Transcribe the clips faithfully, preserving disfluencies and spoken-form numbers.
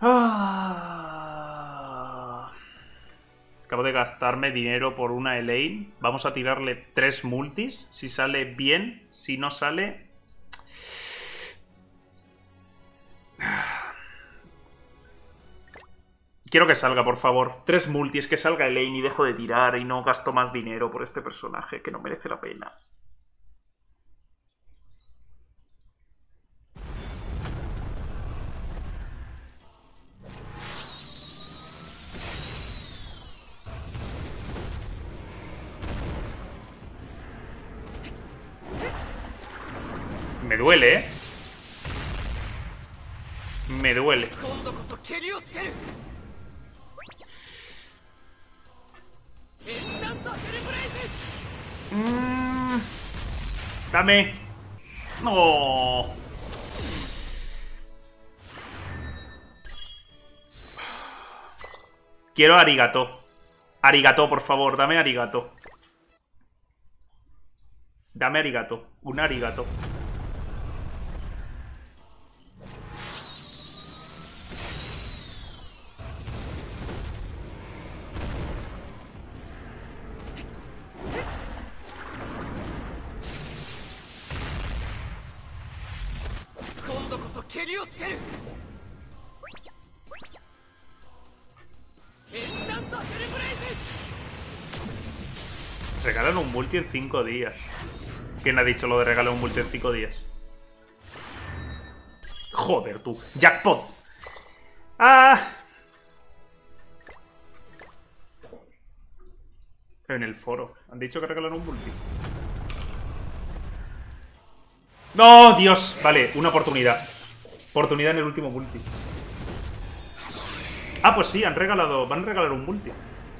Ah. Acabo de gastarme dinero por una Elaine. Vamos a tirarle tres multis. Si sale bien, si no sale... Quiero que salga, por favor. Tres multis, que salga Elaine y dejo de tirar y no gasto más dinero por este personaje, que no merece la pena. Me duele, ¿eh? Me duele. Mm, dame. No. Quiero arigato. Arigato, por favor, dame arigato. Dame arigato. Un arigato. Regalan un multi en cinco días. ¿Quién ha dicho lo de regalar un multi en cinco días? Joder, tú. Jackpot. Ah. En el foro. Han dicho que regalan un multi. ¡No! Dios. Vale, una oportunidad. Oportunidad en el último multi. Ah, pues sí, han regalado. Van a regalar un multi.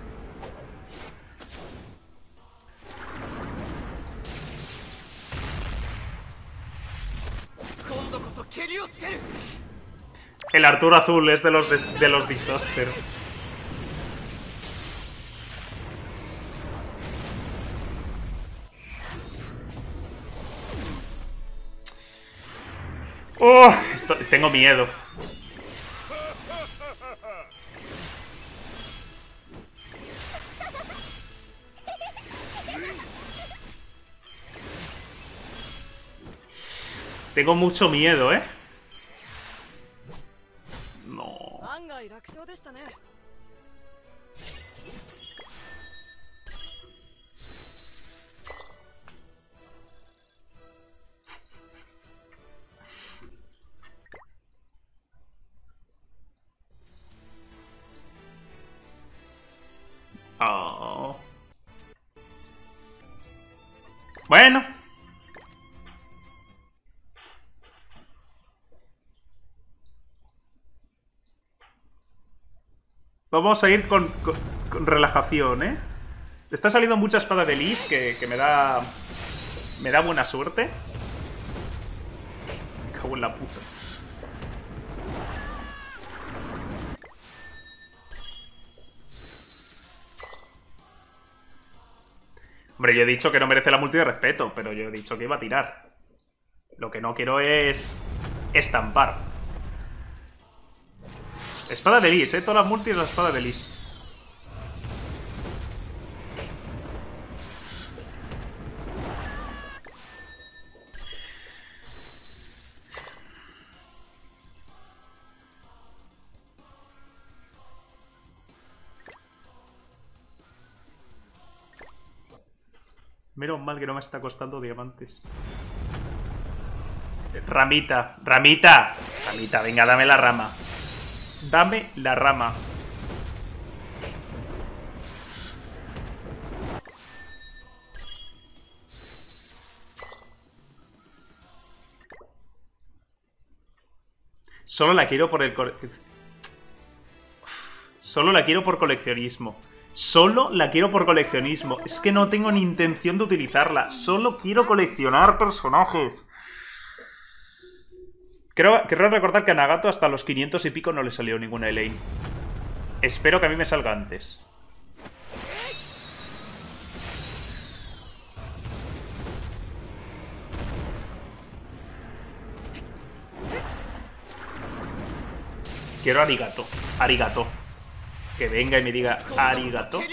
El Arturo Azul es de los de, de los Disaster. Oh, esto, tengo miedo. Tengo mucho miedo, ¿eh? No. Oh. Bueno. Vamos a ir con, con, con relajación, ¿eh? Está saliendo mucha espada de Lis que, que me da... Me da buena suerte. Me cago en la puta. Hombre, yo he dicho que no merece la multi de respeto, pero yo he dicho que iba a tirar. Lo que no quiero es... estampar. Espada de Lis, ¿eh? Todas las multis de la espada de Lis. Menos mal que no me está costando diamantes. Ramita, ramita. Ramita, venga, dame la rama. Dame la rama. Solo la quiero por el... Solo la quiero por coleccionismo. Solo la quiero por coleccionismo. Es que no tengo ni intención de utilizarla. Solo quiero coleccionar personajes. Creo, creo recordar que a Nagato hasta los quinientos y pico no le salió ninguna Elaine. Espero que a mí me salga antes. Quiero arigato. Arigato. Que venga y me diga arigato.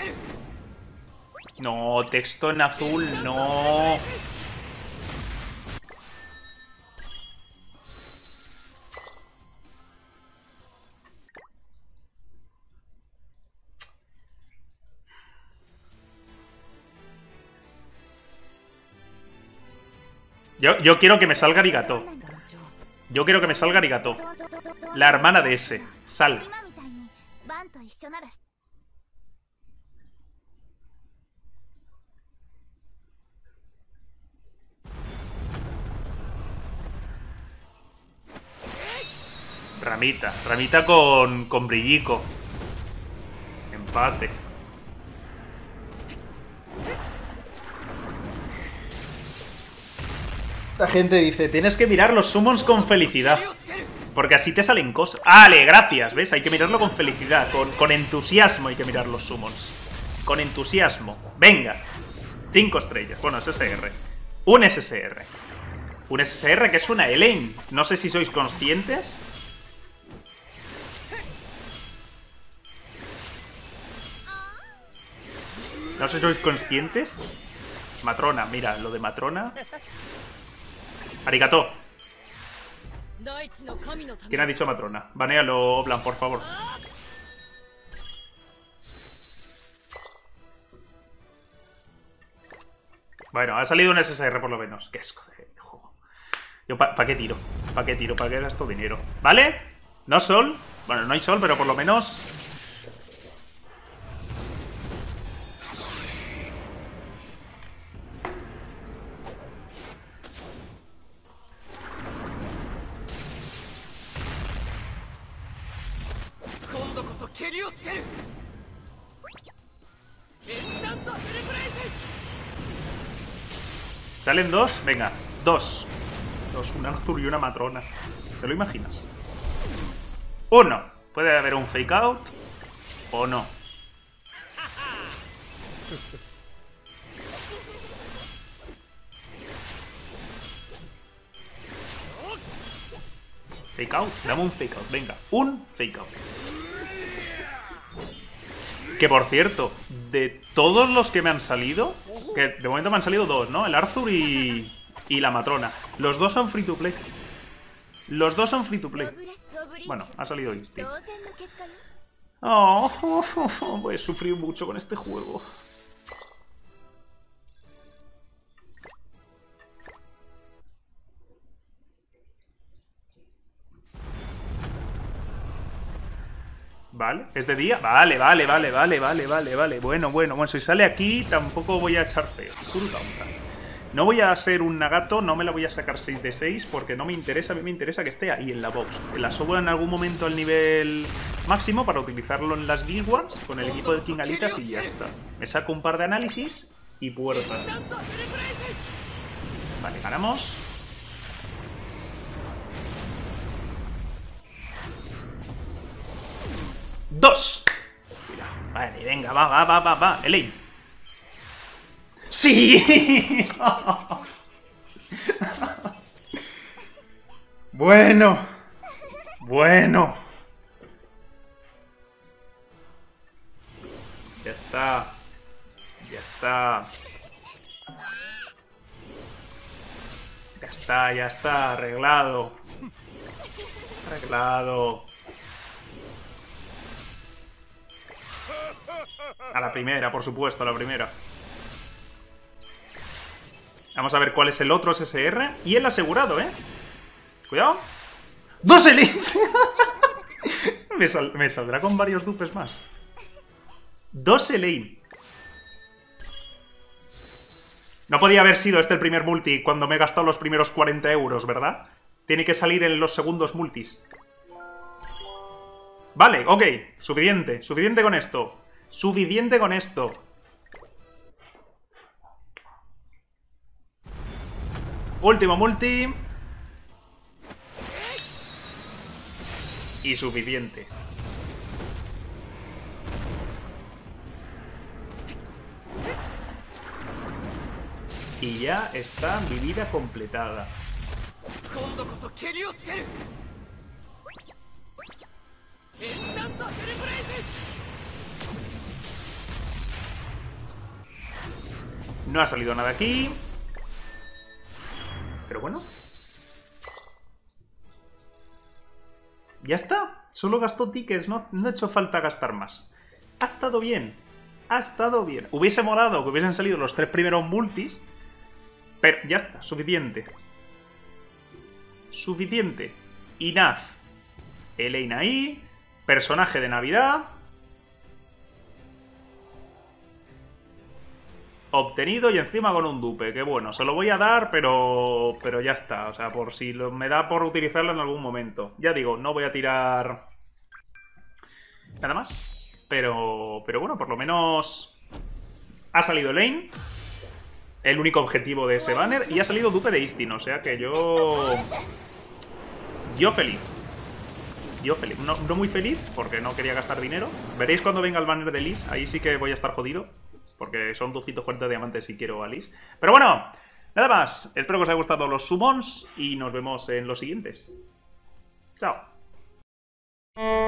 No, texto en azul, no. Yo, yo quiero que me salga arigato. Yo quiero que me salga arigato. La hermana de ese. Sal. Ramita. Ramita con, con brillico. Empate. La gente dice, tienes que mirar los summons con felicidad. Porque así te salen cosas. ¡Ale! Gracias, ¿ves? Hay que mirarlo con felicidad. Con, con entusiasmo hay que mirar los summons. Con entusiasmo. Venga. Cinco estrellas. Bueno, es S R. Un S S R. Un S S R que es una Elaine. No sé si sois conscientes. No sé si sois conscientes. Matrona, mira, lo de Matrona. Arigato. ¿Quién ha dicho Matrona? Banéalo, Oblan, por favor. Bueno, ha salido un S S R por lo menos. Qué asco de juego. Yo, ¿para pa qué tiro? ¿Para qué tiro? ¿Para qué gasto dinero? ¿Vale? ¿No sol? Bueno, no hay sol, pero por lo menos... ¿Salen dos? Venga, dos. Dos, un Arthur y una Matrona. ¿Te lo imaginas? Uno. Puede haber un fake out o no. Fake out, dame un fake out, venga, un fake out. Que por cierto, de todos los que me han salido, que de momento me han salido dos, ¿no? El Arthur y, y la Matrona. Los dos son free to play. Los dos son free to play. Bueno, ha salido Instinct. Oh, oh, oh, oh, voy a sufrir mucho con este juego. Vale, ¿es de día? Vale, vale, vale, vale, vale, vale, vale. Bueno, bueno, bueno, si sale aquí tampoco voy a echar feo. No voy a ser un Nagato, no me la voy a sacar seis de seis porque no me interesa, a mí me interesa que esté ahí en la box. La subo en algún momento al nivel máximo para utilizarlo en las Guild Wars con el equipo de King Alitas y ya está. Me saco un par de análisis y puerta. Vale, ganamos. Dos. Vale, venga, va, va, va, va, va. Elaine. ¡Sí! Bueno. Bueno. Ya está. Ya está. Ya está, ya está. Arreglado. Arreglado. A la primera, por supuesto, a la primera. Vamos a ver cuál es el otro S S R. Y el asegurado, ¿eh? Cuidado. ¡Dos Elaines! me, sal me saldrá con varios dupes más. Dos Elaine. No podía haber sido este el primer multi cuando me he gastado los primeros cuarenta euros, ¿verdad? Tiene que salir en los segundos multis. Vale, ok. Suficiente. Suficiente con esto. Suficiente con esto. Último multi. Y suficiente. Y ya está mi vida completada. No ha salido nada aquí. Pero bueno. Ya está. Solo gastó tickets, no, no ha hecho falta gastar más. Ha estado bien. Ha estado bien. Hubiese molado que hubiesen salido los tres primeros multis. Pero ya está, suficiente. Suficiente. Inaz. Elena ahí. Personaje de Navidad. Obtenido y encima con un dupe. Que bueno, se lo voy a dar, pero pero ya está. O sea, por si lo, me da por utilizarlo en algún momento. Ya digo, no voy a tirar nada más. Pero, pero bueno, por lo menos ha salido Lane. El único objetivo de ese banner. Y ha salido dupe de Istin. O sea que yo... Yo feliz. Yo feliz. No, no muy feliz porque no quería gastar dinero. Veréis cuando venga el banner de Liz. Ahí sí que voy a estar jodido. Porque son doscientos cuarenta diamantes si quiero a Liz. Pero bueno, nada más. Espero que os haya gustado los summons. Y nos vemos en los siguientes. Chao.